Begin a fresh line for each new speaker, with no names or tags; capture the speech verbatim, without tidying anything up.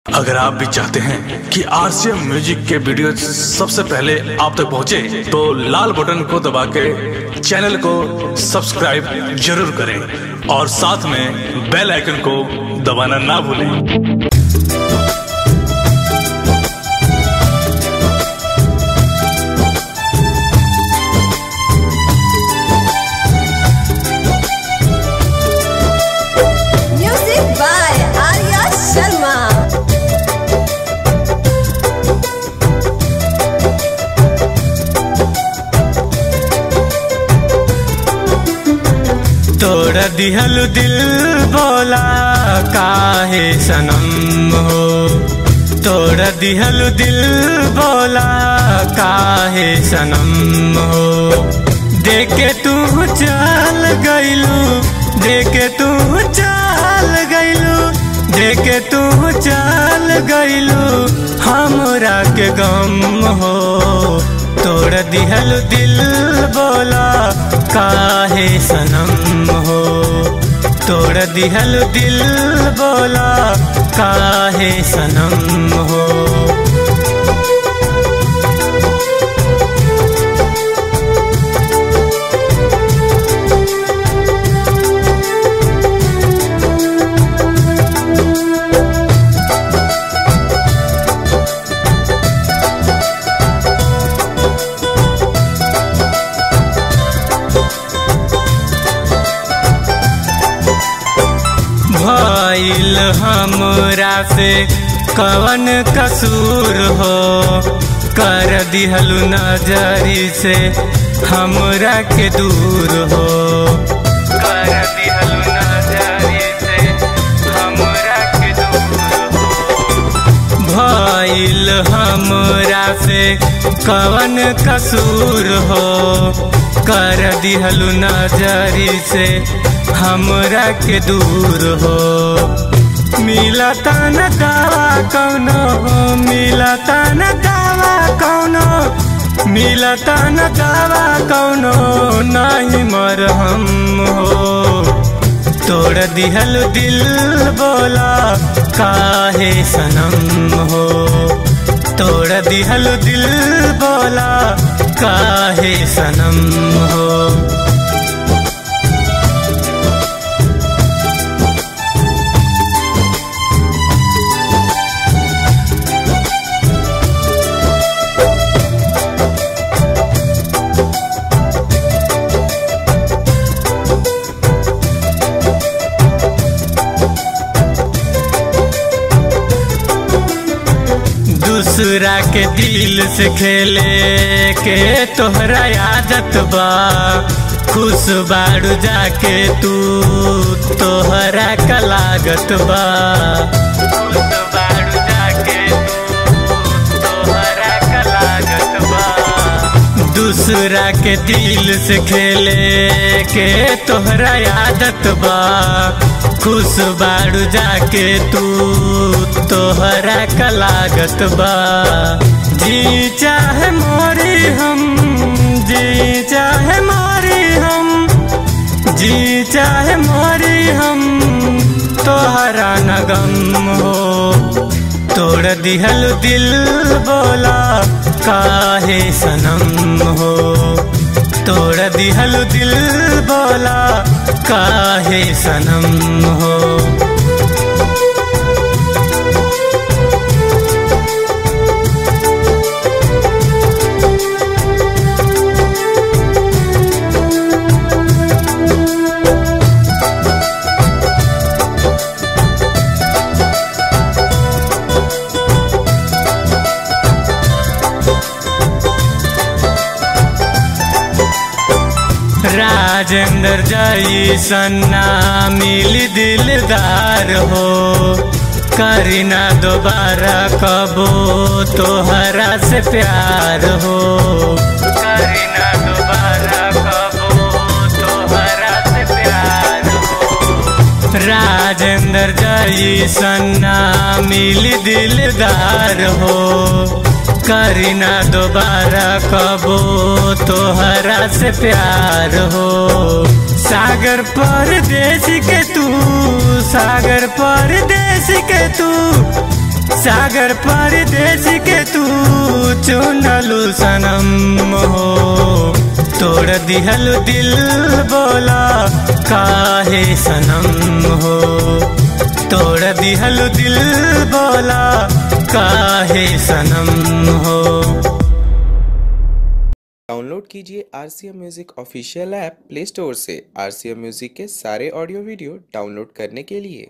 अगर आप भी चाहते हैं कि आरसीएम म्यूजिक के वीडियो सबसे पहले आप तक पहुंचे, तो लाल बटन को दबा के चैनल को सब्सक्राइब जरूर करें और साथ में बेल आइकन को दबाना ना भूलें।
तोड़ दिहल दिल बोला काहे सनम हो, तोड़ दिहल दिल बोला काहे सनम हो। देखे तू चल गइलू, देखे तू चल गइलू, देखे तू चल गइलू हमरा के गम हो। तोड़ दिहल दिल बोला काहे सनम हो, तोड़ दिहल दिल बोला काहे सनम हो। भइल हमरा से कवन कसूर हो, कर दिहलु नजरी से हमरा के दूर हो, कर दिहलु नजरी से हमरा के दूर हो। भइल हमरा से कवन कसूर हो, कर दिहलु नजरी से हमरा के दूर हो। मिलता न दावा कौनो, मिलता न दावा कौनो, मिलता न दावा कौनो नहीं मरहम हो। तोड़ दिहल दिल बोला काहे सनम हो, तोड़ दिहल दिल बोला काहे सनम हो। दूसरा के दिल से खेले के तोहरा आदत बा, खुश बाड़ू जाके तू तोहरा का लागत बा, खुश बाड़ू जाके तू तोहरा का लागत बा। दूसरा के दिल से खेले के तोहरा आदत बा, खुश बाड़ू जाके तू तोहरा का लागत बा। जी चाहे मोरी हम, जी चाहे मोरी हम, जी चाहे मोरी हम तोहरा न गम हो। तोड़ दिहल दिल बोला काहे सनम हो, तोड़ दिहल दिल बोला काहे सनम हो। राजेंद्र जैसन ना मिली दिलदार हो, करीना दोबारा कबो तोहरा से प्यार हो, करीना दोबारा कबो तोहरा से प्यार हो। राजेंद्र जैसन ना मिली दिलदार हो, करीना दोबारा कबो तोहरा से प्यार हो। सागर परदेसी के तू, सागर परदेसी के तू, सागर परदेश के तू चुनलू सनम हो, तोड़ दिहल दिल बोला काहे सनम हो, तोड़ दिहल दिल बोला काहे सनम हो।
डाउनलोड कीजिए R C M music official app play store से। आर सी एम म्यूजिक के सारे ऑडियो वीडियो डाउनलोड करने के लिए